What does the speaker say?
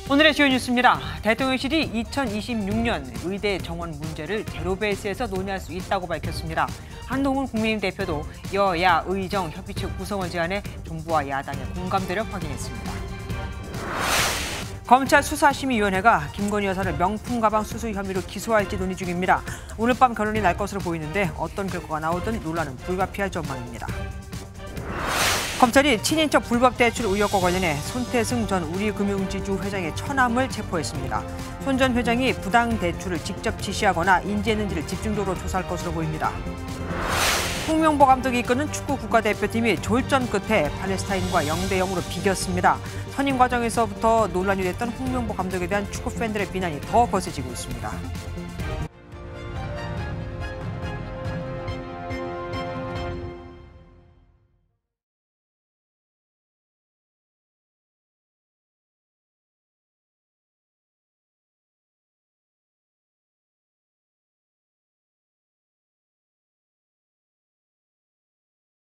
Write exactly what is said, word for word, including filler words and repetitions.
오늘의 주요 뉴스입니다. 대통령실이 이천이십육 년 의대 정원 문제를 제로 베이스에서 논의할 수 있다고 밝혔습니다. 한동훈 국민의힘 대표도 여야 의정 협의체 구성을 제안해 정부와 야당의 공감대를 확인했습니다. 검찰 수사심의위원회가 김건희 여사를 명품 가방 수수 혐의로 기소할지 논의 중입니다. 오늘 밤 결론이 날 것으로 보이는데 어떤 결과가 나오든 논란은 불가피할 전망입니다. 검찰이 친인척 불법 대출 의혹과 관련해 손태승 전 우리금융지주 회장의 처남을 체포했습니다. 손 전 회장이 부당 대출을 직접 지시하거나 인지했는지를 집중적으로 조사할 것으로 보입니다. 홍명보 감독이 이끄는 축구 국가대표팀이 졸전 끝에 팔레스타인과 영 대 영으로 비겼습니다. 선임 과정에서부터 논란이 됐던 홍명보 감독에 대한 축구 팬들의 비난이 더 거세지고 있습니다.